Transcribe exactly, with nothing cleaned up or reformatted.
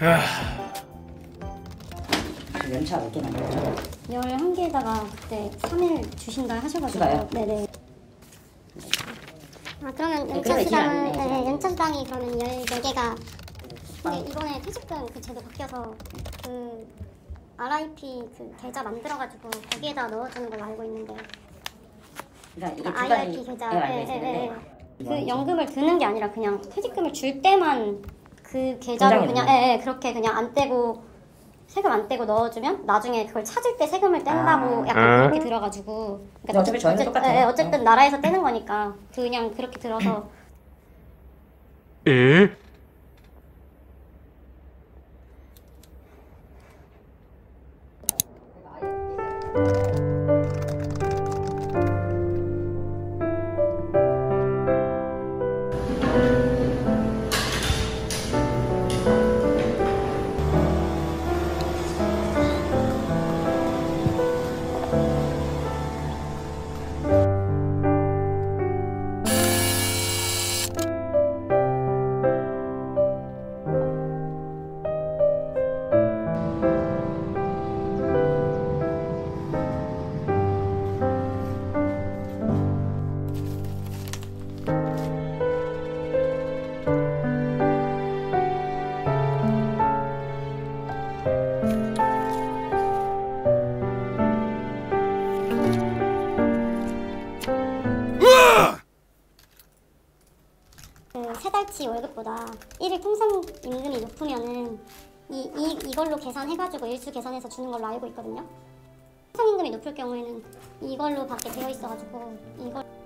연차 몇 개 남았죠? 열한 개에다가 그때 삼 일 주신다 하셔가지고. 추가요? 네네. 아 그러면 네, 연차 그래서 수당은 이제 안 네, 돼. 연차 수당이 그러면 열네 개가 근데 이번에 퇴직금 그 제도 바뀌어서 그 알아이피 그 계좌 만들어가지고 거기에다 넣어주는 걸로 알고 있는데. 그러니까 이게 두 아이알피 가지 계좌. 내가 알고 예, 예, 있었는데 예. 그 연금을 드는 게 아니라 그냥 퇴직금을 줄 때만 그 계좌로 통장에 그냥 넣는 예, 예, 그렇게 그냥 안 떼고 세금 안 떼고 넣어주면 나중에 그걸 찾을 때 세금을 뗀다고 아. 약간 그렇게 들어가지고. 근데 어차피 저희는 어째- 똑같아요. 예, 예, 어쨌든 나라에서 떼는 거니까 그냥 그렇게 들어서. 에? 그 세 달치 월급보다 일일 통상 임금이 높으면은 이, 이, 이걸로 계산해가지고 일수 계산해서 주는 걸로 알고 있거든요. 통상 임금이 높을 경우에는 이걸로 밖에 되어 있어가지고 이걸